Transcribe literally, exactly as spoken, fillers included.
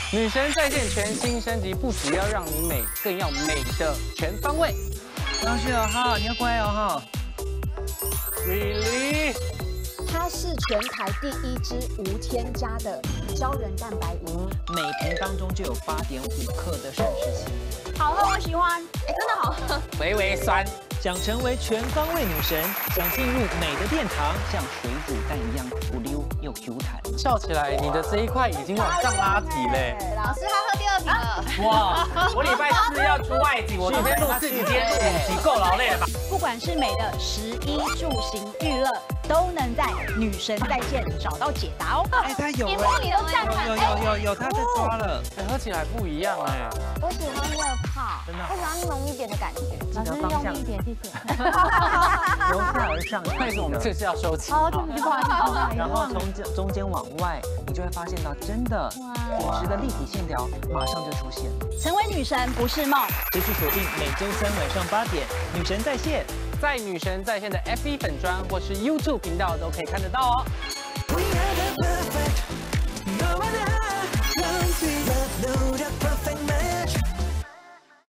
女神在线全新升级，不只要让你美，更要美的全方位。 张旭哦哈，你要乖哦哈。 Really？ 它是全台第一支无添加的胶原蛋白饮， 每瓶当中就有八点五克的膳食烯。 好喝，我喜欢。哎，真的好喝。 微微酸。 想成为全方位女神，想进入美的殿堂，像水煮蛋一样浮溜又 Q 弹。 笑起来，你的这一块已经往上拉提嘞。 老师，他喝第二瓶了。 哇，我礼拜四要出外景，我昨天录四集，今天录五集，够劳累了吧？ 不管是美的食衣住行娱乐，都能在女神在线找到解答哦。 哎，他有哎， 你都赞有有有有有，他在抓了。 哎，喝起来不一样哎。 我喜欢热泡， 真的， 我喜欢浓一点的感觉。 老师用力一点，谢谢。 由下而上， 为什么我们这次要收起？ 哦，对不起，不好意思。 然后从中中间往外，你就会发现到真的紧实的立体线条马上就出现。 成为女神不是梦， 持续锁定每周三晚上八点，女神在线， 在女神在线的 F B 粉专或是 YouTube 频道都可以看得到哦。